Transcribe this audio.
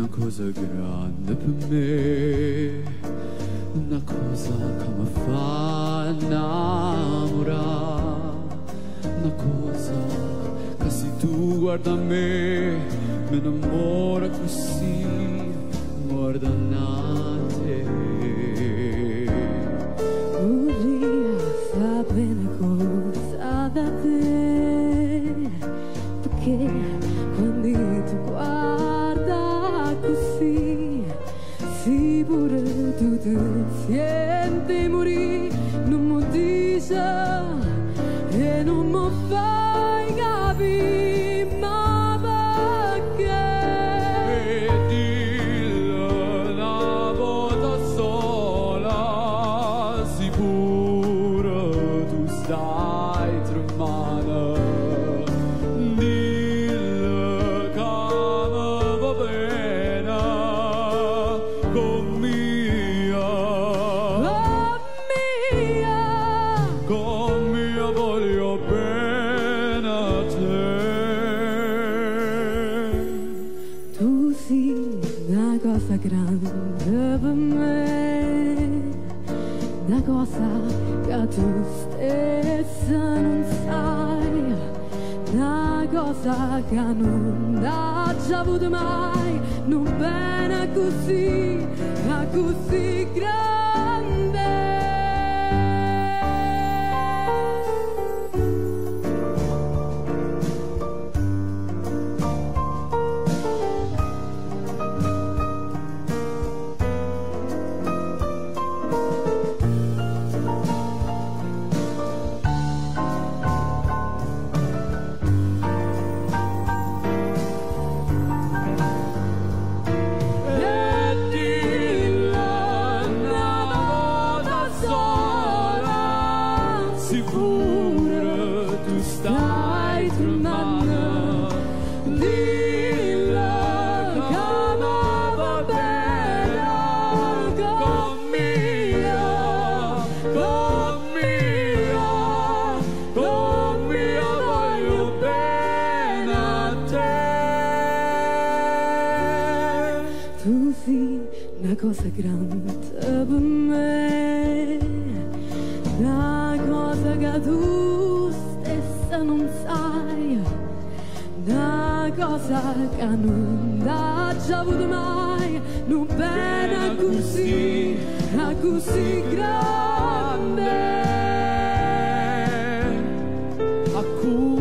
una cosa grande per me, una cosa che mi fa innamorare, una cosa che se tu guarda a me mi innamora così, guarda a te. Voglio sapere cosa da te, perché quando tu guarda così, sì pure tu ti senti morire, non mi dici e non mi fai capire, ma perché? E dillo una volta sola, sicuro tu stai tremando. Dillo che mi va bene con mia, con mia voglio bene a te. Tu sei una cosa grande per me, una cosa che tu stessa non sai, una cosa che non ha già avuto mai, non bene così, ma così grande. Sicuro tu stai tremando. Dillo che mi va bene con mia, con mia, con mia voglio bene a te. Tu sei una cosa grande per me, una cosa che tu stessa non sai, una cosa che non ha già avuto mai, non bene così, ma così grande. A cui